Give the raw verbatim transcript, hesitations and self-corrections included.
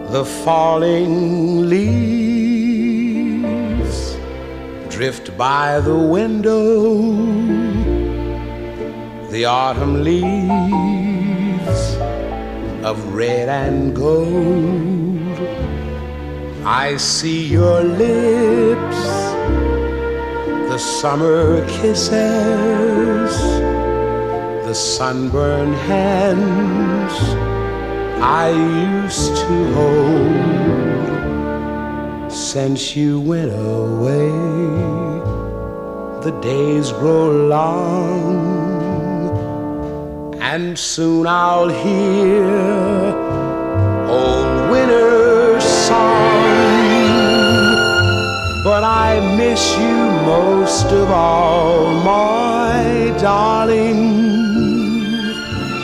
The falling leaves drift by the window, the autumn leaves of red and gold. I see your lips, the summer kisses, the sunburned hands I used to hold. Since you went away, the days grow long, and soon I'll hear old winter's song. But I miss you most of all, my darling.